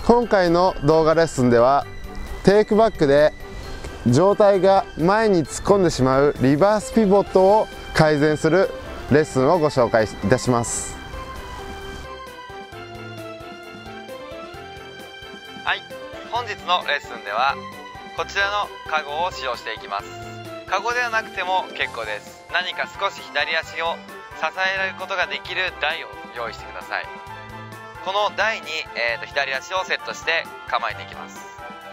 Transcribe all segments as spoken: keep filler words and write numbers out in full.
今回の動画レッスンではテイクバックで上体が前に突っ込んでしまうリバースピボットを改善するレッスンをご紹介いたします。 はい、本日のレッスンではこちらのカゴを使用していきます。カゴではなくても結構です。何か少し左足を支えられることができる台を用意してください。この台に、えー、と左足をセットして構えていきます。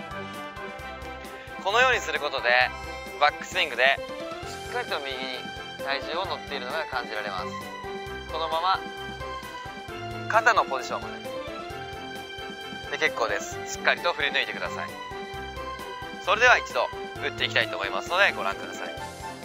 このようにすることでバックスイングでしっかりと右に体重を乗っているのが感じられます。このまま肩のポジションまでで結構です。しっかりと振り抜いてください。それでは一度打っていきたいと思いますのでご覧ください。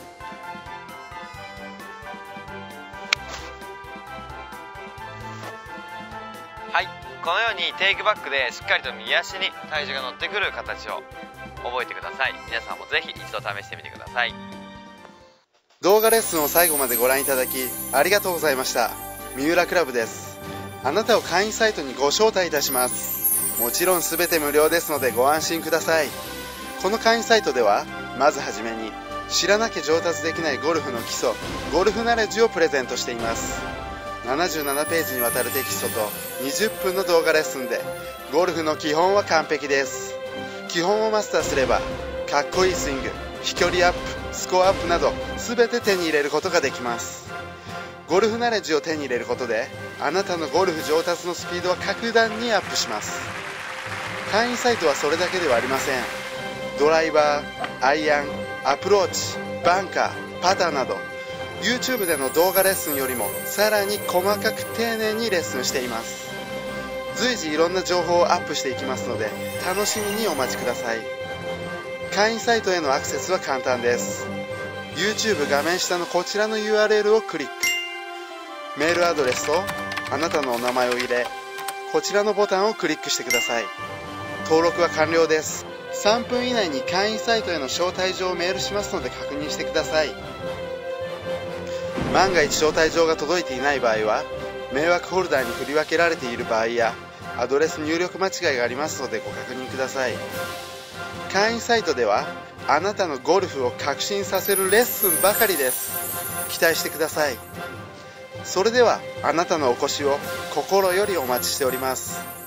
はい、このようにテイクバックでしっかりと右足に体重が乗ってくる形を覚えてください。皆さんもぜひ一度試してみてください。 動画レッスンを最後までご覧いただきありがとうございました。三浦クラブです。あなたを会員サイトにご招待いたします。もちろん全て無料ですのでご安心ください。この会員サイトではまずはじめに知らなきゃ上達できないゴルフの基礎ゴルフナレッジをプレゼントしています。ななじゅうななページにわたるテキストとにじゅっぷんの動画レッスンでゴルフの基本は完璧です。基本をマスターすればかっこいいスイング、飛距離アップ、スコアアップなど全て手に入れることができます。ゴルフナレッジを手に入れることであなたのゴルフ上達のスピードは格段にアップします。会員サイトはそれだけではありません。ドライバー、アイアン、アプローチ、バンカー、パターなど YouTube での動画レッスンよりもさらに細かく丁寧にレッスンしています。随時いろんな情報をアップしていきますので楽しみにお待ちください。会員サイトへのアクセスは簡単です。 YouTube 画面下のこちらの ユーアールエル をクリック、メールアドレスとあなたのお名前を入れこちらのボタンをクリックしてください。登録は完了です。さんぷん以内に会員サイトへの招待状をメールしますので確認してください。万が一招待状が届いていない場合は迷惑フォルダーに振り分けられている場合やアドレス入力間違いがありますのでご確認ください。会員サイトではあなたのゴルフを革新させるレッスンばかりです。期待してください。それではあなたのお越しを心よりお待ちしております。